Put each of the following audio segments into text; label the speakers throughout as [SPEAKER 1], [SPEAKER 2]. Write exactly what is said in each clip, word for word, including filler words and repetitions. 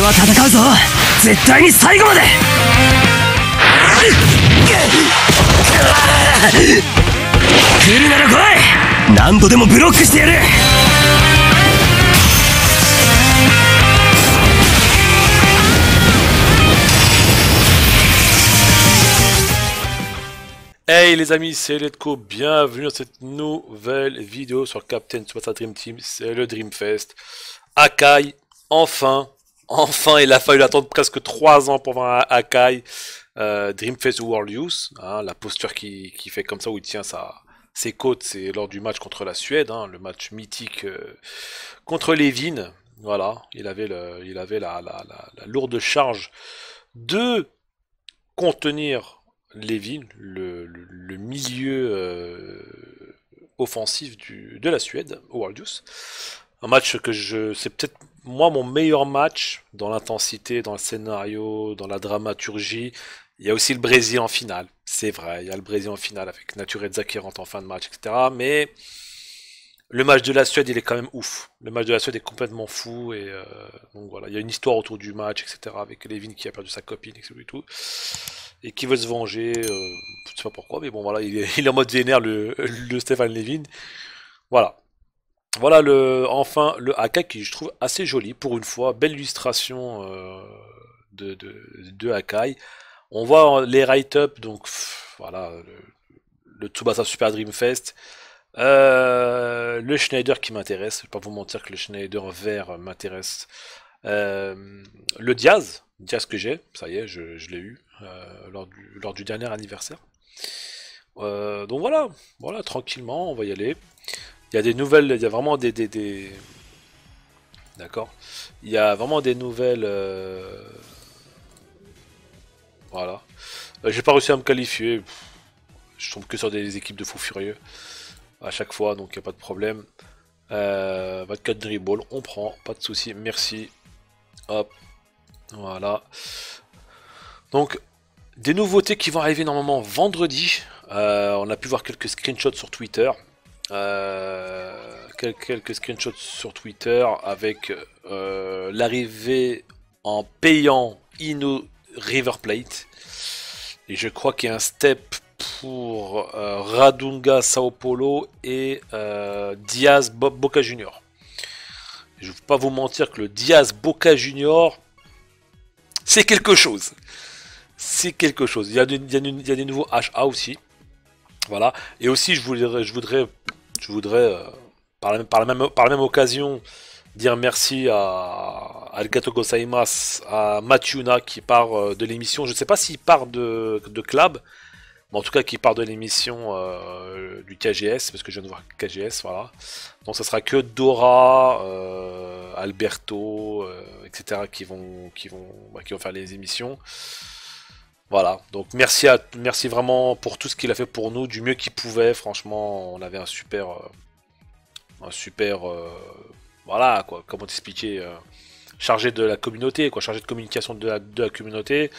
[SPEAKER 1] は戦うぞ。絶対に最後まで。来るなら来い。何度でもブロックしてやる。
[SPEAKER 2] Hey les amis, c'est Letco, bienvenue dans cette nouvelle vidéo sur Captain Tsubasa Dream Team, c'est le Dreamfest. Akai, enfin, enfin, il a fallu attendre presque trois ans pour voir Akai, euh, Dreamfest World Youth, hein, la posture qui, qui fait comme ça où il tient sa, ses côtes, c'est lors du match contre la Suède, hein, le match mythique euh, contre Levin, voilà, il avait, le, il avait la, la, la, la lourde charge de contenir Levin, le, le, le milieu euh, offensif du, de la Suède au World Youth. Un match que je, c'est peut-être moi mon meilleur match dans l'intensité, dans le scénario, dans la dramaturgie. Il y a aussi le Brésil en finale, c'est vrai, il y a le Brésil en finale avec Natureza qui rentre en fin de match, et cetera. Mais le match de la Suède, il est quand même ouf. Le match de la Suède est complètement fou et euh, donc voilà, il y a une histoire autour du match, et cetera. Avec Levin qui a perdu sa copine, et cetera. Et tout. Et qui veut se venger, euh, je sais pas pourquoi, mais bon voilà, il est, il est en mode vénère le, le Stéphane Levin. Voilà. Voilà le enfin le Akai qui je trouve assez joli pour une fois, belle illustration euh, de, de, de Akai. On voit les write-up, donc pff, voilà, le, le Tsubasa Super Dream Fest. Euh, le Schneider qui m'intéresse, je vais pas vous mentir que le Schneider vert m'intéresse. Euh, le Diaz, Diaz que j'ai, ça y est, je, je l'ai eu euh, lors, du, lors du dernier anniversaire. Euh, donc voilà, voilà, tranquillement, on va y aller. Il y a des nouvelles, il y a vraiment des... des, des... D'accord. Il y a vraiment des nouvelles... Euh... Voilà. Euh, j'ai pas réussi à me qualifier. Je tombe que sur des équipes de fous furieux à chaque fois, donc il n'y a pas de problème. Euh, vingt-quatre dribble, on prend, pas de souci, merci. Hop, voilà. Donc, des nouveautés qui vont arriver normalement vendredi. Euh, on a pu voir quelques screenshots sur Twitter. Euh, quelques, quelques screenshots sur Twitter avec euh, l'arrivée en payant Ino River Plate. Et je crois qu'il y a un step pour euh, Radunga Sao Paulo et euh, Diaz Bob Boca Junior. Je ne vais pas vous mentir que le Diaz Boca Junior, c'est quelque chose. C'est quelque chose. Il y a, des, il, y a des, il y a des nouveaux H A aussi. Voilà. Et aussi, je voudrais, je voudrais, je voudrais euh, par, la, par, la même, par la même occasion, dire merci à Arigato gozaimasu, à Mathiuna qui part euh, de l'émission. Je ne sais pas s'il part de, de Club. Mais en tout cas, qui part de l'émission euh, du K G S, parce que je viens de voir K G S, voilà. Donc ça sera que Dora, euh, Alberto, euh, et cetera qui vont, qui vont, bah, qui vont faire les émissions. Voilà. Donc merci à, merci vraiment pour tout ce qu'il a fait pour nous, du mieux qu'il pouvait. Franchement, on avait un super, euh, un super, euh, voilà quoi. Comment t'expliquer, euh, chargé de la communauté, quoi, chargé de communication de la, de la communauté.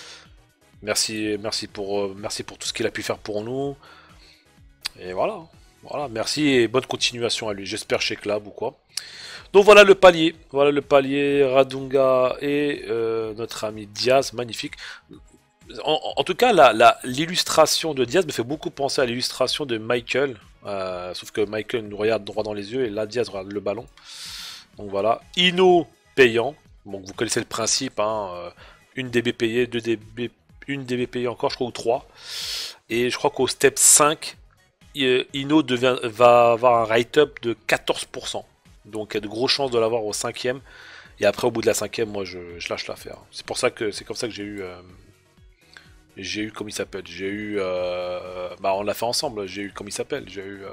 [SPEAKER 2] Merci, merci pour, euh, merci pour tout ce qu'il a pu faire pour nous. Et voilà, voilà, merci et bonne continuation à lui. J'espère chez Club ou quoi. Donc voilà le palier, voilà le palier Radunga et euh, notre ami Diaz, magnifique. En, en tout cas, la, la, l'illustration de Diaz me fait beaucoup penser à l'illustration de Michael, euh, sauf que Michael nous regarde droit dans les yeux et là Diaz regarde le ballon. Donc voilà, Ino payant. Bon, vous connaissez le principe, hein, euh, une D B payée, deux D B une D B payée encore, je crois, ou trois. Et je crois qu'au step cinq, Ino devient, va avoir un write-up de quatorze pour cent. Donc il y a de grosses chances de l'avoir au cinquième. Et après, au bout de la cinquième, moi, je, je lâche l'affaire. C'est pour ça que c'est comme ça que j'ai eu... Euh, j'ai eu, comme il s'appelle, j'ai eu... Euh, bah, on l'a fait ensemble, j'ai eu, comme il s'appelle, j'ai eu... Euh,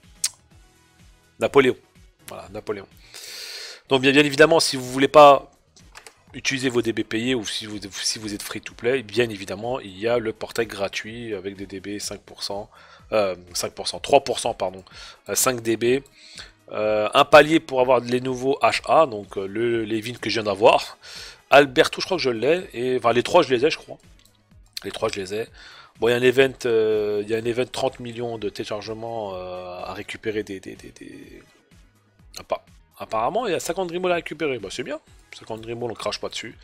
[SPEAKER 2] Napoléon. Voilà, Napoléon. Donc bien, bien évidemment, si vous voulez pas... utilisez vos D B payés ou si vous, si vous êtes free to play, bien évidemment, il y a le portail gratuit avec des D B cinq pour cent, euh, cinq pour cent, trois pour cent, pardon, euh, cinq D B, euh, un palier pour avoir les nouveaux H A, donc euh, le Levin que je viens d'avoir, Alberto, je crois que je l'ai, et enfin les trois je les ai, je crois, les trois je les ai. Bon, il y a un event, euh, il y a un event trente millions de téléchargements euh, à récupérer des, des, des, des... Ah, pas. Apparemment, il y a cinquante Dream Balls à récupérer. Bah, c'est bien. cinquante Dream Balls, on crache pas dessus.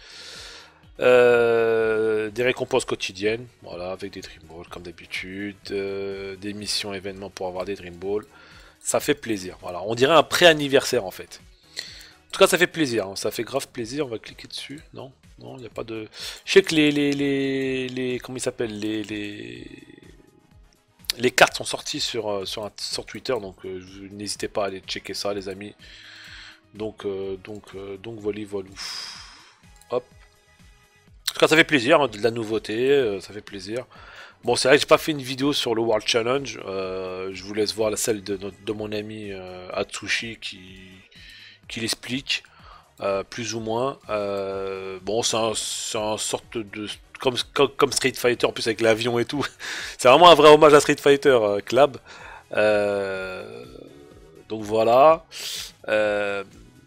[SPEAKER 2] Euh, des récompenses quotidiennes, voilà, avec des Dream Balls comme d'habitude. Euh, des missions événements pour avoir des Dream Balls. Ça fait plaisir. Voilà, on dirait un pré-anniversaire en fait. En tout cas, ça fait plaisir. Hein. Ça fait grave plaisir. On va cliquer dessus. Non, non, il n'y a pas de. Je sais que les, les, les, les comment ils s'appellent les, les les cartes sont sorties sur, euh, sur, un, sur Twitter, donc euh, n'hésitez pas à aller checker ça, les amis. Donc, euh, donc, euh, donc, voilà, voilà. Hop. En tout cas, ça fait plaisir, hein, de la nouveauté, euh, ça fait plaisir. Bon, c'est vrai que j'ai pas fait une vidéo sur le World Challenge. Euh, je vous laisse voir la celle de, notre, de mon ami euh, Atsushi qui, qui l'explique, euh, plus ou moins. Euh, bon, c'est un, un sorte de Comme, comme, comme Street Fighter, en plus avec l'avion et tout. C'est vraiment un vrai hommage à Street Fighter, euh, Club. Euh, donc voilà. Euh,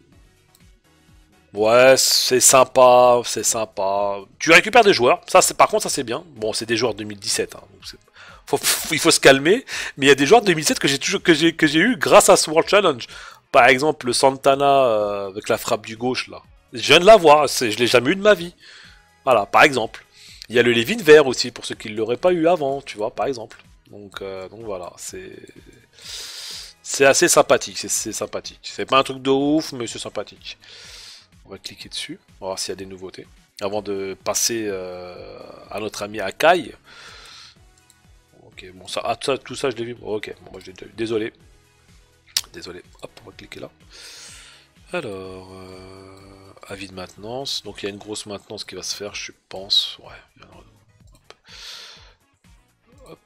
[SPEAKER 2] ouais, c'est sympa, c'est sympa. Tu récupères des joueurs, ça c'est par contre ça c'est bien. Bon, c'est des joueurs deux mille dix-sept, hein, donc faut, il faut se calmer. Mais il y a des joueurs de deux mille dix-sept que j'ai toujours que j'ai que j'ai eu grâce à ce World Challenge. Par exemple, le Santana euh, avec la frappe du gauche là. Je viens de l'avoir, je l'ai jamais eu de ma vie. Voilà, par exemple. Il y a le Levin vert aussi, pour ceux qui ne l'auraient pas eu avant, tu vois, par exemple. Donc, euh, donc voilà, c'est... C'est assez sympathique, c'est sympathique. C'est pas un truc de ouf, mais c'est sympathique. On va cliquer dessus, on va voir s'il y a des nouveautés. Avant de passer euh, à notre ami Akai. Ok, bon, ça, ah, ça tout ça, je l'ai vu. Bon, ok, bon, moi je l'ai déjà vu. Désolé. Désolé. Hop, on va cliquer là. Alors... Euh... avis de maintenance, donc il y a une grosse maintenance qui va se faire, je pense. Ouais. Hop. Hop.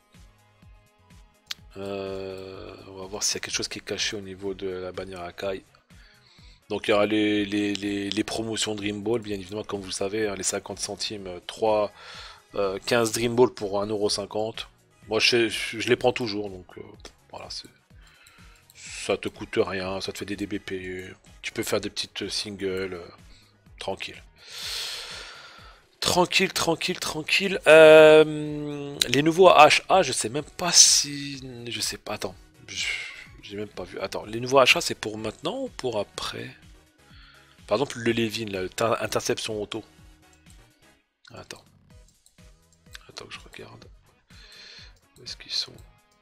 [SPEAKER 2] Euh, on va voir s'il y a quelque chose qui est caché au niveau de la bannière Akai. Donc il y aura les, les, les, les promotions Dream Ball, bien évidemment, comme vous le savez, hein, les cinquante centimes, trois, euh, quinze Dream Ball pour un euro cinquante. Moi je, je, je les prends toujours, donc euh, voilà, ça te coûte rien, ça te fait des D B P, tu peux faire des petites singles. Euh, Tranquille. Tranquille, tranquille, tranquille. Euh, les nouveaux H A, je sais même pas si... Je sais pas, attends. J'ai même pas vu. Attends, les nouveaux H A, c'est pour maintenant ou pour après? Par exemple, le Levin, là, interception auto. Attends. Attends que je regarde. Où est-ce qu'ils sont?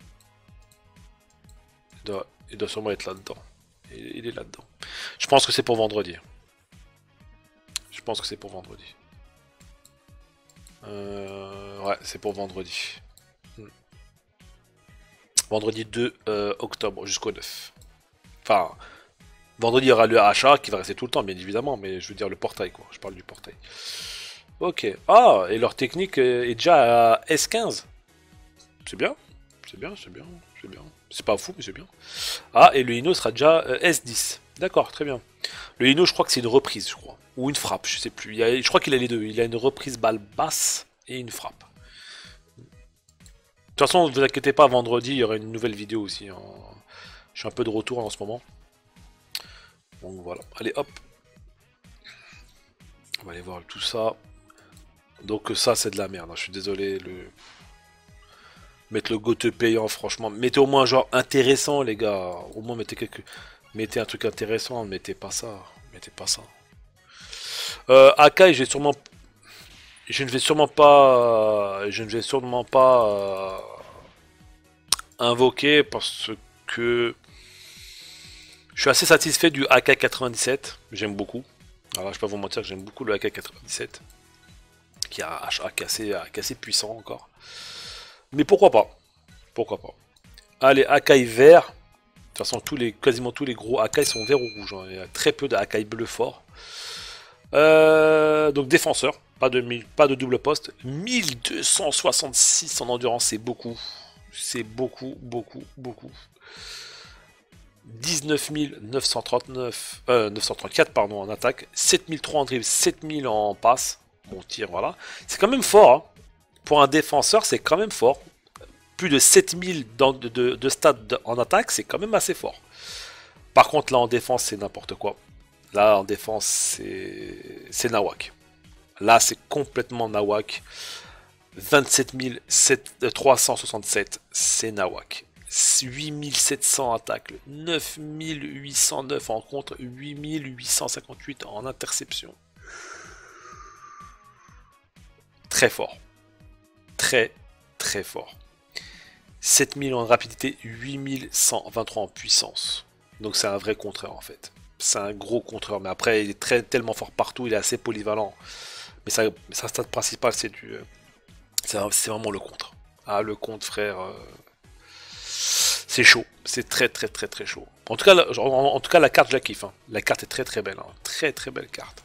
[SPEAKER 2] il doit, il doit sûrement être là-dedans. Il, il est là-dedans. Je pense que c'est pour vendredi. Je pense que c'est pour vendredi. Euh, ouais, c'est pour vendredi. Hmm. Vendredi deux euh, octobre jusqu'au neuf. Enfin, vendredi il y aura le achat qui va rester tout le temps, bien évidemment, mais je veux dire le portail, quoi. Je parle du portail. Ok. Ah, et leur technique est déjà à S quinze. C'est bien. C'est bien, c'est bien, c'est bien. C'est pas fou, mais c'est bien. Ah, et le Ino sera déjà euh, S dix. D'accord, très bien. Le Ino, je crois que c'est une reprise, je crois. Ou une frappe, je sais plus. Il a, je crois qu'il a les deux. Il a une reprise balle basse et une frappe. De toute façon, ne vous inquiétez pas, vendredi, il y aura une nouvelle vidéo aussi. Hein. Je suis un peu de retour en ce moment. Donc voilà. Allez, hop. On va aller voir tout ça. Donc ça, c'est de la merde. Hein. Je suis désolé. Le... Mettre le gote payant, franchement. Mettez au moins un genre intéressant, les gars. Au moins, mettez quelque... Mettez un truc intéressant. Mettez pas ça. Mettez pas ça. Euh, Akai, j'ai sûrement... Je ne vais sûrement pas... Je ne vais sûrement pas... Euh... invoquer parce que... Je suis assez satisfait du A K quatre-vingt-dix-sept. J'aime beaucoup. Alors, je peux pas vous mentir que j'aime beaucoup le A K quatre-vingt-dix-sept. Qui a un H A assez, assez puissant encore. Mais pourquoi pas? Pourquoi pas? Allez, Akai vert. De toute façon, tous les, quasiment tous les gros Akai sont verts ou rouges. Hein. Il y a très peu de Akai bleu fort. Euh, donc défenseur, pas de, pas de double poste. mille deux cent soixante-six en endurance, c'est beaucoup. C'est beaucoup, beaucoup, beaucoup. dix-neuf mille neuf cent trente-neuf, euh, neuf cent trente-quatre pardon, en attaque. sept mille trois en dribble, sept mille en passe. Bon tir, voilà. C'est quand même fort. Hein. Pour un défenseur, c'est quand même fort. Plus de sept mille dans, de, de, de stats en attaque, c'est quand même assez fort. Par contre, là en défense, c'est n'importe quoi. Là en défense, c'est nawak. Là, c'est complètement nawak. vingt-sept mille trois cent soixante-sept, c'est nawak. huit mille sept cents attaques, neuf mille huit cent neuf en contre, huit mille huit cent cinquante-huit en interception. Très fort. Très, très fort. sept mille en rapidité, huit mille cent vingt-trois en puissance. Donc c'est un vrai contreur en fait. C'est un gros contreur, mais après il est très, tellement fort partout, il est assez polyvalent. Mais sa, sa stat principale c'est du... C'est vraiment le contre. Ah le contre frère... Euh, c'est chaud, c'est très très très très chaud. En tout cas, la, en, en tout cas la carte je la kiffe. Hein. La carte est très très belle, hein. Très très belle carte.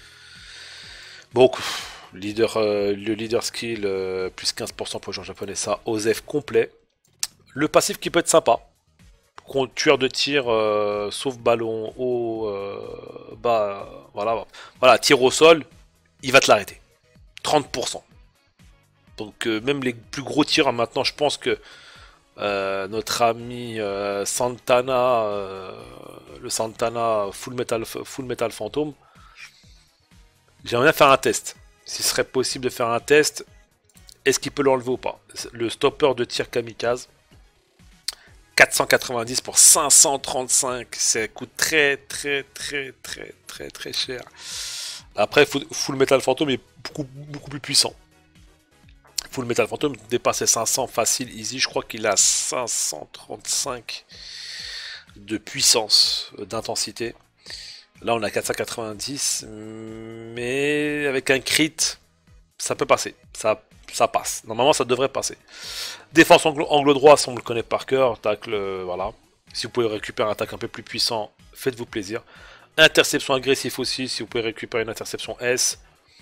[SPEAKER 2] Bon, leader, euh, le leader skill, euh, plus quinze pour cent pour les gens japonais, ça, Osef complet. Le passif qui peut être sympa. Tueur de tir, euh, sauf ballon, haut, euh, bas, voilà, voilà, tir au sol, il va te l'arrêter. trente pour cent. Donc euh, même les plus gros tirs, maintenant je pense que euh, notre ami euh, Santana, euh, le Santana Full Metal, Full Metal Phantom, j'aimerais bien faire un test. S'il serait possible de faire un test, est-ce qu'il peut l'enlever ou pas? Le stopper de tir kamikaze, quatre cent quatre-vingt-dix pour cinq cent trente-cinq, ça coûte très très très très très très cher. Après, Full Metal Phantom est beaucoup, beaucoup plus puissant. Full Metal Phantom dépasse les cinq cents facile, easy, je crois qu'il a cinq cent trente-cinq de puissance, d'intensité. Là on a quatre cent quatre-vingt-dix, mais avec un crit, ça peut passer, ça, ça passe. Normalement ça devrait passer. Défense angle, angle droit, ça on le connaît par cœur, tacle, voilà. Si vous pouvez récupérer un attaque un peu plus puissant, faites-vous plaisir. Interception agressif aussi, si vous pouvez récupérer une interception S.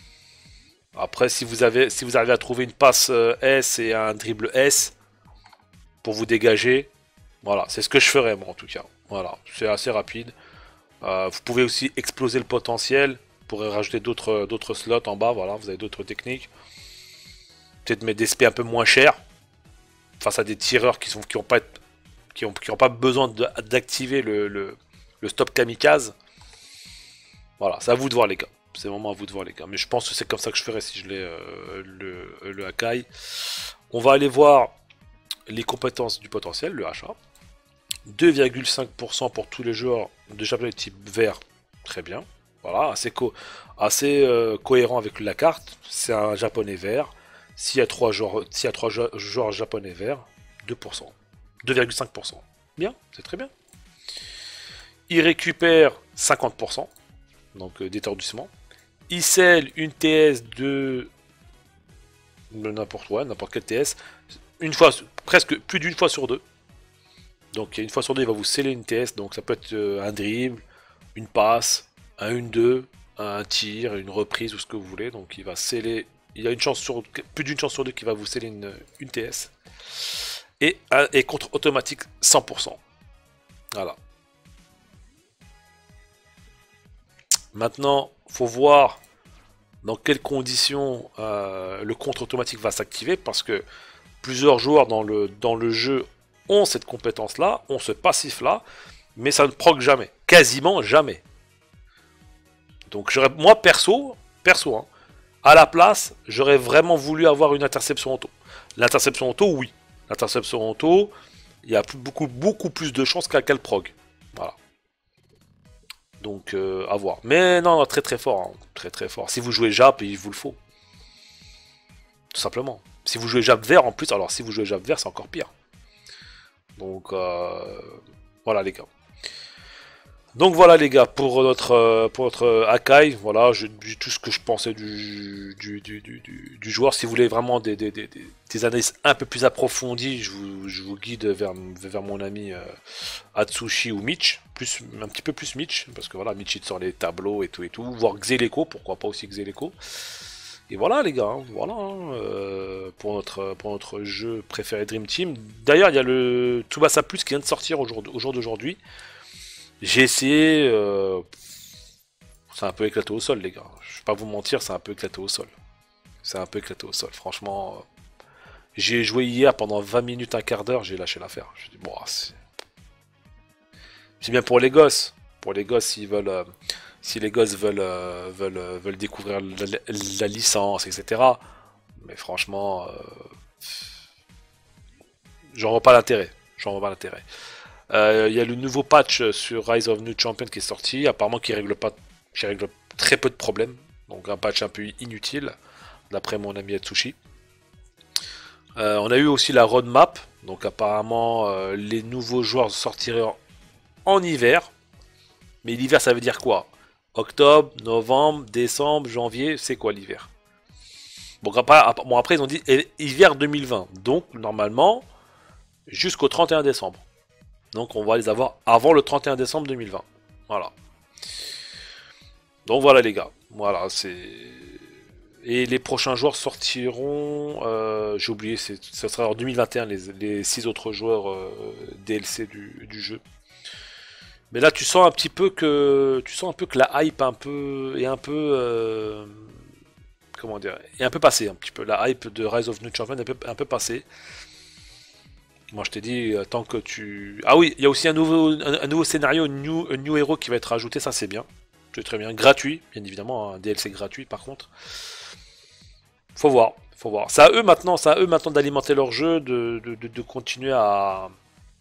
[SPEAKER 2] Après, si vous avez, si vous arrivez à trouver une passe S et un dribble S pour vous dégager, voilà, c'est ce que je ferais moi en tout cas. Voilà, c'est assez rapide. Euh, vous pouvez aussi exploser le potentiel, vous pourrez rajouter d'autres d'autres slots en bas, voilà, vous avez d'autres techniques. Peut-être mettre des S P un peu moins chers face à des tireurs qui sont qui ont pas qui ont, qui ont pas besoin d'activer le, le, le stop kamikaze. Voilà, c'est à vous de voir les gars. C'est vraiment à vous de voir les gars. Mais je pense que c'est comme ça que je ferais si je l'ai euh, le, le Hakai. On va aller voir les compétences du potentiel, le H A. deux virgule cinq pour cent pour tous les joueurs de japonais type vert. Très bien. Voilà, assez, co assez euh, cohérent avec la carte. C'est un japonais vert. S'il y a trois joueurs, s'il y a trois joueurs japonais verts, deux pour cent. deux virgule cinq pour cent. Bien, c'est très bien. Il récupère cinquante pour cent. Donc euh, d'étourdissement. Il scelle une T S de n'importe quoi, n'importe quel T S, une fois, presque plus d'une fois sur deux. Donc une fois sur deux, il va vous sceller une T S, donc ça peut être euh, un dribble, une passe, un un deux, un tir, une reprise ou ce que vous voulez. Donc il va sceller, il y a une chance sur plus d'une chance sur deux qu'il va vous sceller une, une T S. Et, et contre automatique cent pour cent. Voilà. Maintenant, faut voir dans quelles conditions euh, le contre automatique va s'activer, parce que plusieurs joueurs dans le, dans le jeu ont cette compétence là, ont ce passif là, mais ça ne proc jamais, quasiment jamais. Donc j'aurais, moi perso, perso, hein, à la place, j'aurais vraiment voulu avoir une interception auto. L'interception auto, oui. L'interception auto, il y a beaucoup, beaucoup plus de chances qu'à qu'elle prog. Voilà. Donc euh, à voir. Mais non, très très fort, hein. Très très fort. Si vous jouez Jap, il vous le faut. Tout simplement. Si vous jouez Jap vert en plus, alors si vous jouez Jap vert, c'est encore pire. Donc euh, voilà les gars. Donc voilà les gars, pour notre, pour notre Hakai, voilà, j'ai dit tout ce que je pensais du, du, du, du, du joueur. Si vous voulez vraiment des, des, des, des analyses un peu plus approfondies, je vous, je vous guide vers, vers mon ami euh, Atsushi ou Mitch, plus, un petit peu plus Mitch, parce que voilà, Mitch il sort les tableaux et tout et tout, voire Xeleko, pourquoi pas aussi Xeleko. Et voilà les gars, hein, voilà hein, euh, pour, notre, pour notre jeu préféré Dream Team. D'ailleurs il y a le Tsubasa Plus qui vient de sortir au jour, au jour d'aujourd'hui. J'ai essayé, euh, c'est un peu éclaté au sol les gars, je vais pas vous mentir, c'est un peu éclaté au sol. C'est un peu éclaté au sol, franchement. Euh, j'ai joué hier pendant vingt minutes, un quart d'heure, j'ai lâché l'affaire. Je dis bon, c'est bien pour les gosses. Pour les gosses, s'ils veulent, euh, si les gosses veulent, euh, veulent, euh, veulent découvrir la, la, la licence, et cetera. Mais franchement, euh, j'en vois pas l'intérêt. j'en vois pas l'intérêt. Il euh, y a le nouveau patch sur Rise of New Champion qui est sorti, apparemment qui règle pas, qui règle très peu de problèmes, donc un patch un peu inutile, d'après mon ami Atsushi. Euh, on a eu aussi la roadmap, donc apparemment euh, les nouveaux joueurs sortiraient en, en hiver, mais l'hiver ça veut dire quoi? Octobre, novembre, décembre, janvier, c'est quoi l'hiver? Bon après, bon après ils ont dit hiver deux mille vingt, donc normalement jusqu'au trente et un décembre. Donc on va les avoir avant le trente et un décembre deux mille vingt. Voilà. Donc voilà les gars. Voilà, c'est... Et les prochains joueurs sortiront... Euh, J'ai oublié, ce sera en deux mille vingt et un les, les six autres joueurs euh, D L C du, du jeu. Mais là tu sens un petit peu que... Tu sens un peu que la hype un peu... est un peu... Euh, comment dire, est un peu passée un petit peu. La hype de Rise of New Champion est un peu, un peu passée. Moi je t'ai dit, tant que tu... Ah oui, il y a aussi un nouveau, un, un nouveau scénario, un new, un new hero qui va être ajouté, ça c'est bien. C'est très bien, gratuit, bien évidemment, un D L C gratuit par contre. Faut voir, faut voir. C'est à eux maintenant, c'est à eux maintenant d'alimenter leur jeu, de, de, de, de continuer à,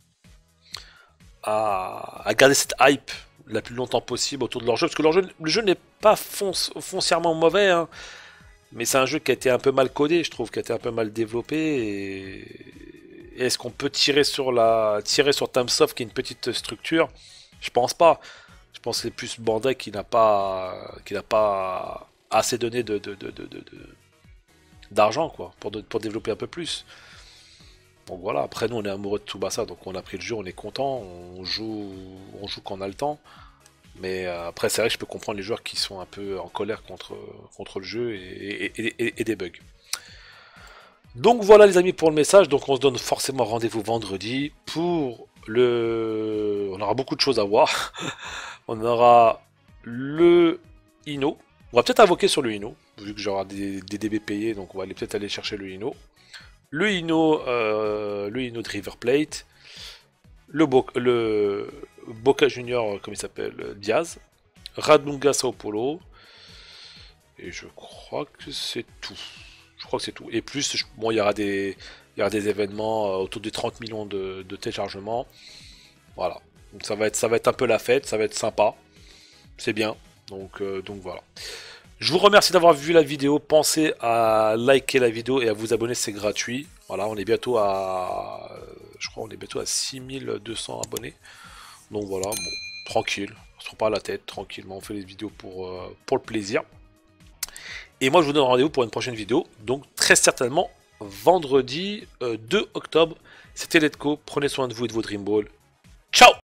[SPEAKER 2] à, à garder cette hype la plus longtemps possible autour de leur jeu, parce que leur jeu, le jeu n'est pas fonc foncièrement mauvais, hein, mais c'est un jeu qui a été un peu mal codé, je trouve, qui a été un peu mal développé, et... Est-ce qu'on peut tirer sur la tirer sur Tamsoft qui est une petite structure? Je pense pas. Je pense que c'est plus Bandai qui n'a pas qui n'a pas assez donné de de, de, de, de d'argent quoi pour, de, pour développer un peu plus. Donc voilà. Après nous on est amoureux de Tsubasa donc on a pris le jeu, on est content, on joue on joue quand on a le temps. Mais euh, après c'est vrai que je peux comprendre les joueurs qui sont un peu en colère contre contre le jeu et, et, et, et des bugs. Donc voilà les amis pour le message, donc on se donne forcément rendez-vous vendredi pour le... On aura beaucoup de choses à voir. On aura le Ino. On va peut-être invoquer sur le Ino, vu que j'aurai des, des D B payés, donc on va aller peut-être aller chercher le Ino. Le Ino, euh, le Ino de River Plate. Le, Bo le Boca Junior, comme il s'appelle, Diaz. Radunga Sao Paulo. Et je crois que c'est tout. Je crois que c'est tout. Et plus, bon, il y aura des, il y aura des événements euh, autour des trente millions de, de téléchargements. Voilà. Donc ça va être, ça va être un peu la fête, ça va être sympa. C'est bien. Donc, euh, donc voilà. Je vous remercie d'avoir vu la vidéo. Pensez à liker la vidéo et à vous abonner, c'est gratuit. Voilà, on est bientôt à, je crois, on est bientôt à six mille deux cents abonnés. Donc voilà, bon, tranquille. On se prend pas à la tête, tranquillement. On fait les vidéos pour, euh, pour le plaisir. Et moi je vous donne rendez-vous pour une prochaine vidéo, donc très certainement vendredi euh, deux octobre. C'était Let's Go, prenez soin de vous et de vos Dream Ball. Ciao!